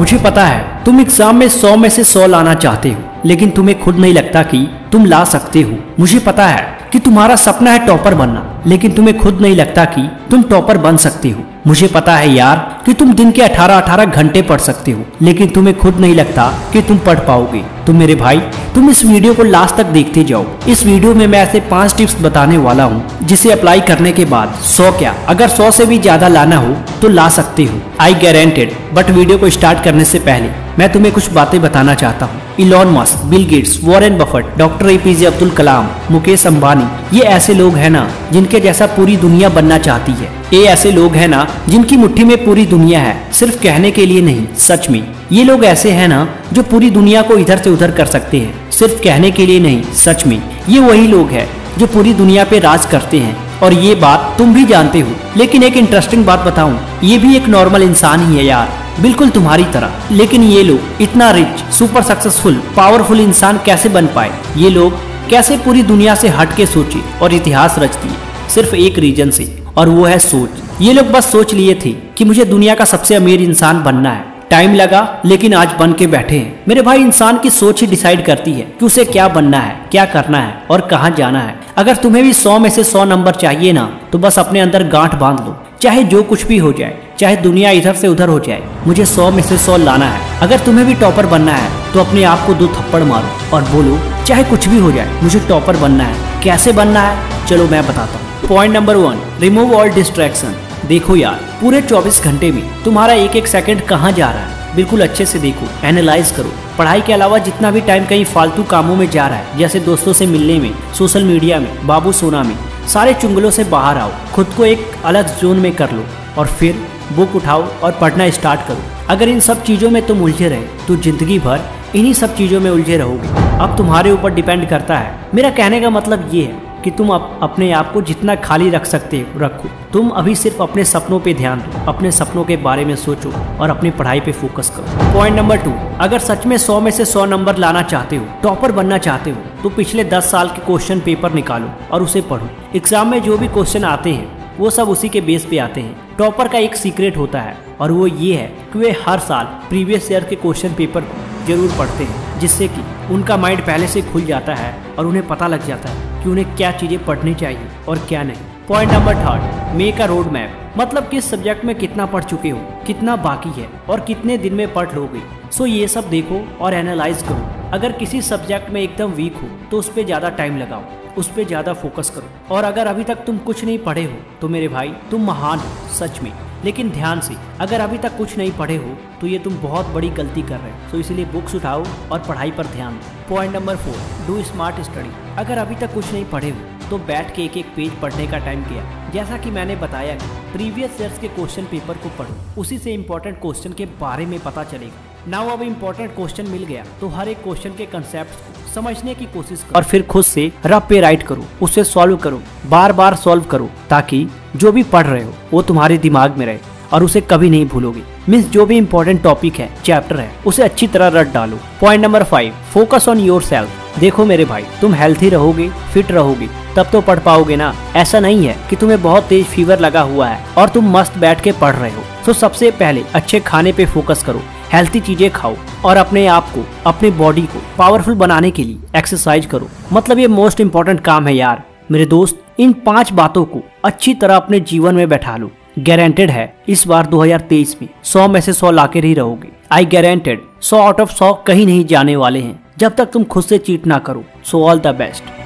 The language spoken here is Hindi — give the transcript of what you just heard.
मुझे पता है तुम एग्जाम में 100 में से 100 लाना चाहते हो, लेकिन तुम्हें खुद नहीं लगता कि तुम ला सकते हो। मुझे पता है कि तुम्हारा सपना है टॉपर बनना, लेकिन तुम्हें खुद नहीं लगता कि तुम टॉपर बन सकते हो। मुझे पता है यार कि तुम दिन के 18-18 घंटे पढ़ सकते हो, लेकिन तुम्हें खुद नहीं लगता कि तुम पढ़ पाओगे। तो मेरे भाई, तुम इस वीडियो को लास्ट तक देखते जाओ। इस वीडियो में मैं ऐसे 5 टिप्स बताने वाला हूँ जिसे अप्लाई करने के बाद 100 क्या, अगर 100 से भी ज्यादा लाना हो तो ला सकते हो, आई गारंटेड। बट वीडियो को स्टार्ट करने से पहले मैं तुम्हें कुछ बातें बताना चाहता हूँ। Elon Musk, Bill Gates, Warren Buffett, doctor APJ Abdul Kalam, Mukesh Ambani, ये ऐसे लोग हैं ना जिनके जैसा पूरी दुनिया बनना चाहती है। ये ऐसे लोग हैं ना जिनकी मुट्ठी में पूरी दुनिया है, सिर्फ कहने के लिए नहीं, सच में। ये लोग ऐसे हैं ना जो पूरी दुनिया को इधर से उधर कर सकते हैं, सिर्फ कहने के लिए नहीं, सच में। ये वही लोग हैं जो पूरी दुनिया पे राज करते हैं, और ये बात तुम भी जानते हो। लेकिन एक इंटरेस्टिंग बात बताऊं, ये भी एक नॉर्मल इंसान ही है यार, बिल्कुल तुम्हारी तरह। लेकिन ये लोग इतना रिच, सुपर सक्सेसफुल, पावरफुल इंसान कैसे बन पाए? ये लोग कैसे पूरी दुनिया से हट के सोचे और इतिहास रच दिए? सिर्फ एक रीजन से, और वो है सोच। ये लोग बस सोच लिए थे कि मुझे दुनिया का सबसे अमीर इंसान बनना है। टाइम लगा, लेकिन आज बन के बैठे हैं। मेरे भाई, इंसान की सोच ही डिसाइड करती है कि उसे क्या बनना है, क्या करना है और कहाँ जाना है। अगर तुम्हें भी 100 में से 100 नंबर चाहिए ना, तो बस अपने अंदर गांठ बांध लो, चाहे जो कुछ भी हो जाए, चाहे दुनिया इधर से उधर हो जाए, मुझे 100 में से 100 लाना है। अगर तुम्हें भी टॉपर बनना है तो अपने आप को 2 थप्पड़ मारो और बोलो, चाहे कुछ भी हो जाए, मुझे टॉपर बनना है। कैसे बनना है, चलो मैं बताता हूँ। Point number 1, remove all distraction. देखो यार, पूरे 24 घंटे में तुम्हारा एक एक सेकंड कहाँ जा रहा है, बिल्कुल अच्छे से देखो, एनालाइज करो। पढ़ाई के अलावा जितना भी टाइम कहीं फालतू कामों में जा रहा है, जैसे दोस्तों से मिलने में, सोशल मीडिया में, बाबू सोना में, सारे चुंगलों से बाहर आओ, खुद को एक अलग जोन में कर लो और फिर बुक उठाओ और पढ़ना स्टार्ट करो। अगर इन सब चीज़ों में तुम उलझे रहे तो जिंदगी भर इन्हीं सब चीज़ों में उलझे रहोगे। अब तुम्हारे ऊपर डिपेंड करता है। मेरा कहने का मतलब ये है कि तुम अपने आप को जितना खाली रख सकते हो रखो। तुम अभी सिर्फ अपने सपनों पे ध्यान दो, अपने सपनों के बारे में सोचो और अपनी पढ़ाई पे फोकस करो। पॉइंट नंबर 2, अगर सच में 100 में से 100 नंबर लाना चाहते हो, टॉपर बनना चाहते हो, तो पिछले 10 साल के क्वेश्चन पेपर निकालो और उसे पढ़ो। एग्जाम में जो भी क्वेश्चन आते हैं वो सब उसी के बेस पे आते हैं। टॉपर का एक सीक्रेट होता है, और वो ये है कि वे हर साल प्रीवियस ईयर के क्वेश्चन पेपर को जरूर पढ़ते हैं, जिससे कि उनका माइंड पहले से खुल जाता है और उन्हें पता लग जाता है कि उन्हें क्या चीज़ें पढ़नी चाहिए और क्या नहीं। Point number 3, make a road map. मतलब किस सब्जेक्ट में कितना पढ़ चुके हो, कितना बाकी है और कितने दिन में पढ़ लोगे। सो ये सब देखो और एनालाइज करो। अगर किसी सब्जेक्ट में एकदम वीक हो तो उस पर ज़्यादा टाइम लगाओ, उस पर ज़्यादा फोकस करो। और अगर अभी तक तुम कुछ नहीं पढ़े हो तो मेरे भाई, तुम महान हो सच में। लेकिन ध्यान से, अगर अभी तक कुछ नहीं पढ़े हो तो ये तुम बहुत बड़ी गलती कर रहे हो। तो इसलिए बुक्स उठाओ और पढ़ाई पर ध्यान दो। Point number 4, do smart study. अगर अभी तक कुछ नहीं पढ़े हो तो बैठ के एक एक पेज पढ़ने का टाइम किया। जैसा कि मैंने बताया कि प्रीवियस ईयर्स के क्वेश्चन पेपर को पढ़ो, उसी से इंपॉर्टेंट क्वेश्चन के बारे में पता चलेगा। नाउ अब इंपॉर्टेंट क्वेश्चन मिल गया तो हर एक क्वेश्चन के कंसेप्ट को समझने की कोशिश करो और फिर खुद से रफ पे राइट करो, उसे सॉल्व करो, बार बार सॉल्व करो, ताकि जो भी पढ़ रहे हो वो तुम्हारे दिमाग में रहे और उसे कभी नहीं भूलोगे। मीन्स जो भी इंपॉर्टेंट टॉपिक है, चैप्टर है, उसे अच्छी तरह रट डालो। Point number 5, focus on yourself. देखो मेरे भाई, तुम हेल्थी रहोगे, फिट रहोगे, तब तो पढ़ पाओगे ना। ऐसा नहीं है कि तुम्हें बहुत तेज फीवर लगा हुआ है और तुम मस्त बैठ के पढ़ रहे हो। तो सबसे पहले अच्छे खाने पे फोकस करो, हेल्थी चीजें खाओ और अपने आप को, अपनी बॉडी को पावरफुल बनाने के लिए एक्सरसाइज करो। मतलब ये मोस्ट इंपॉर्टेंट काम है यार मेरे दोस्त। इन 5 बातों को अच्छी तरह अपने जीवन में बैठा लो। गारंटेड है इस बार 2023 में 100 में से 100 लाके ही रहोगे। आई गारंटेड 100 आउट ऑफ 100 कहीं नहीं जाने वाले हैं जब तक तुम खुद से चीट ना करो। So all the best.